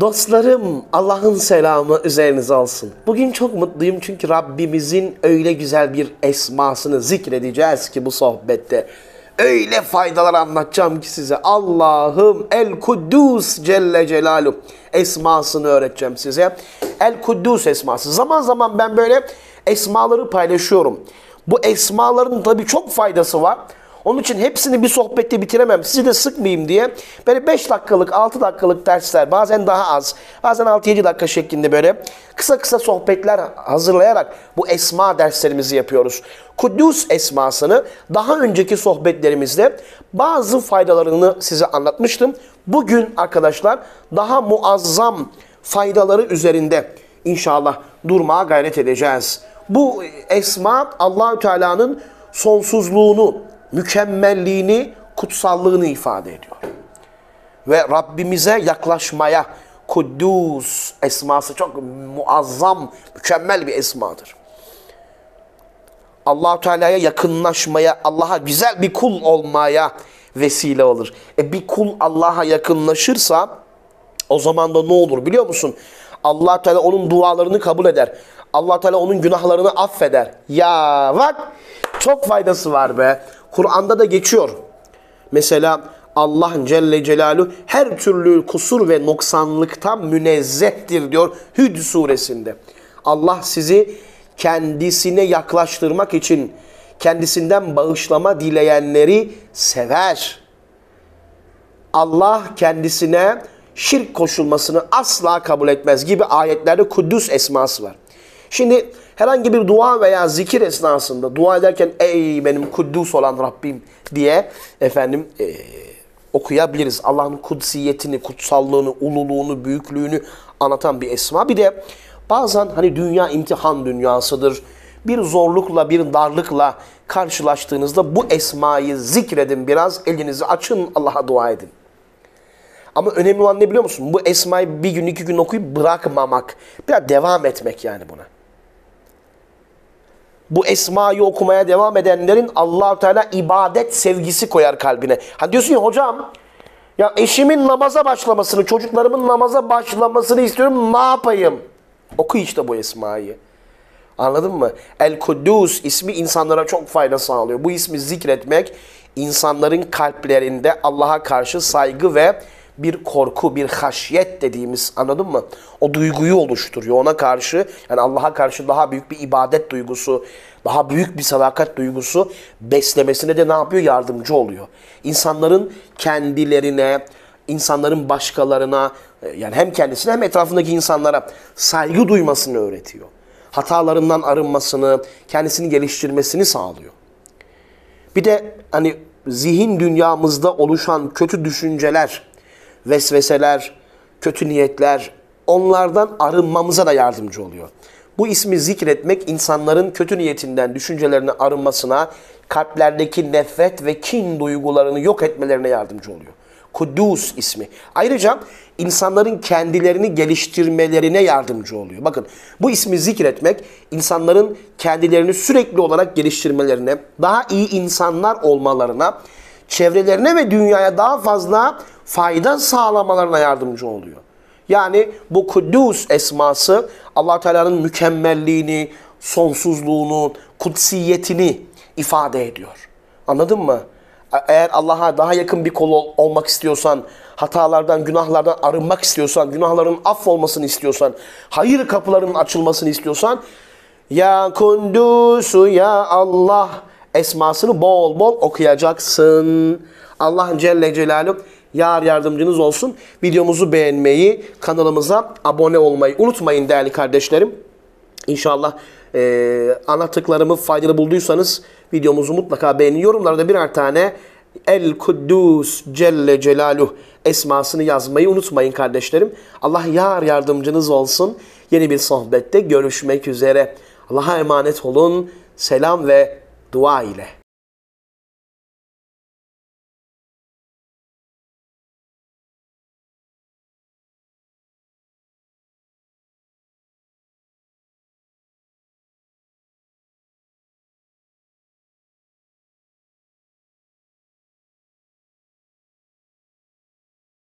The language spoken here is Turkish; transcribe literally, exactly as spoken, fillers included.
Dostlarım, Allah'ın selamı üzerinize olsun. Bugün çok mutluyum çünkü Rabbimizin öyle güzel bir esmasını zikredeceğiz ki bu sohbette. Öyle faydalar anlatacağım ki size. Allah'ım El-Kuddus Celle Celaluhu esmasını öğreteceğim size. El-Kuddus esması. Zaman zaman ben böyle esmaları paylaşıyorum. Bu esmaların tabii çok faydası var. Onun için hepsini bir sohbette bitiremem. Sizi de sıkmayayım diye böyle beş dakikalık, altı dakikalık dersler, bazen daha az, bazen altı yedi dakika şeklinde böyle kısa kısa sohbetler hazırlayarak bu esma derslerimizi yapıyoruz. Kuddus esmasını daha önceki sohbetlerimizde bazı faydalarını size anlatmıştım. Bugün arkadaşlar daha muazzam faydaları üzerinde inşallah durmaya gayret edeceğiz. Bu esma Allahü Teala'nın sonsuzluğunu, mükemmelliğini, kutsallığını ifade ediyor. Ve Rabbimize yaklaşmaya Kuddus esması çok muazzam, mükemmel bir esmadır. Allah-u Teala'ya yakınlaşmaya, Allah'a güzel bir kul olmaya vesile olur. E bir kul Allah'a yakınlaşırsa o zaman da ne olur biliyor musun? Allah-u Teala onun dualarını kabul eder. Allah-u Teala onun günahlarını affeder. Ya bak çok faydası var be. Kur'an'da da geçiyor. Mesela Allah Celle Celaluhu her türlü kusur ve noksanlıktan münezzehtir diyor Hud suresinde. Allah sizi kendisine yaklaştırmak için kendisinden bağışlama dileyenleri sever. Allah kendisine şirk koşulmasını asla kabul etmez gibi ayetlerde Kuddus esması var. Şimdi herhangi bir dua veya zikir esnasında dua ederken ey benim kuddus olan Rabbim diye efendim e, okuyabiliriz. Allah'ın kudsiyetini, kutsallığını, ululuğunu, büyüklüğünü anlatan bir esma. Bir de bazen hani dünya imtihan dünyasıdır. Bir zorlukla, bir darlıkla karşılaştığınızda bu esmayı zikredin biraz, elinizi açın, Allah'a dua edin. Ama önemli olan ne biliyor musun? Bu esmayı bir gün iki gün okuyup bırakmamak. Biraz devam etmek yani buna. Bu esmayı okumaya devam edenlerin Allah-u Teala ibadet sevgisi koyar kalbine. Hani diyorsun ya hocam ya eşimin namaza başlamasını, çocuklarımın namaza başlamasını istiyorum, ne yapayım? Oku işte bu esmayı. Anladın mı? El-Kuddus ismi insanlara çok fayda sağlıyor. Bu ismi zikretmek insanların kalplerinde Allah'a karşı saygı ve bir korku, bir haşyet dediğimiz, anladın mı? O duyguyu oluşturuyor ona karşı. Yani Allah'a karşı daha büyük bir ibadet duygusu, daha büyük bir sadakat duygusu beslemesine de ne yapıyor? Yardımcı oluyor. İnsanların kendilerine, insanların başkalarına, yani hem kendisine hem etrafındaki insanlara saygı duymasını öğretiyor. Hatalarından arınmasını, kendisini geliştirmesini sağlıyor. Bir de hani zihin dünyamızda oluşan kötü düşünceler, vesveseler, kötü niyetler, onlardan arınmamıza da yardımcı oluyor. Bu ismi zikretmek insanların kötü niyetinden, düşüncelerine arınmasına, kalplerdeki nefret ve kin duygularını yok etmelerine yardımcı oluyor. Kuddus ismi. Ayrıca insanların kendilerini geliştirmelerine yardımcı oluyor. Bakın bu ismi zikretmek insanların kendilerini sürekli olarak geliştirmelerine, daha iyi insanlar olmalarına, çevrelerine ve dünyaya daha fazla fayda sağlamalarına yardımcı oluyor. Yani bu Kuddus esması Allah Teala'nın mükemmelliğini, sonsuzluğunu, kutsiyetini ifade ediyor. Anladın mı? Eğer Allah'a daha yakın bir kul ol olmak istiyorsan, hatalardan, günahlardan arınmak istiyorsan, günahların affolmasını istiyorsan, hayır kapılarının açılmasını istiyorsan, Ya Kuddusu Ya Allah esmasını bol bol okuyacaksın. Allah Celle Celaluhu yar yardımcınız olsun. Videomuzu beğenmeyi, kanalımıza abone olmayı unutmayın değerli kardeşlerim. İnşallah e, anlattıklarımı faydalı bulduysanız videomuzu mutlaka beğenin. Yorumlarda birer tane El-Kuddus Celle Celaluhu esmasını yazmayı unutmayın kardeşlerim. Allah yar yardımcınız olsun. Yeni bir sohbette görüşmek üzere. Allah'a emanet olun. Selam ve dua ile.